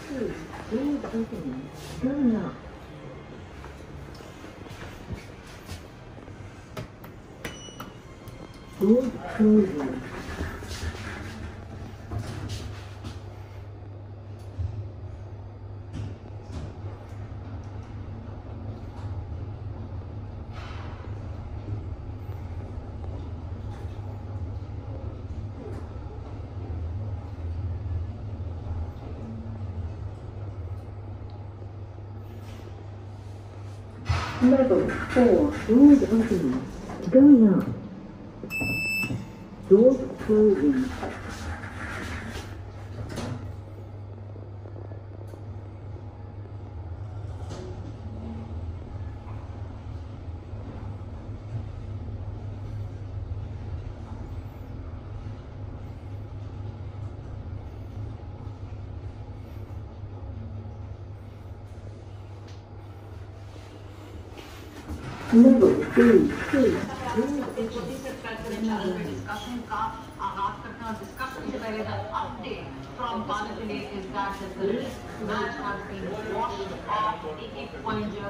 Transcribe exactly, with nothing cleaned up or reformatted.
two, doors opening, going up. Doors closing. Level four, doors opening, going up. Doors closing. Level three, three. Update from Parliament is that the match has been washed off. एक एक point जो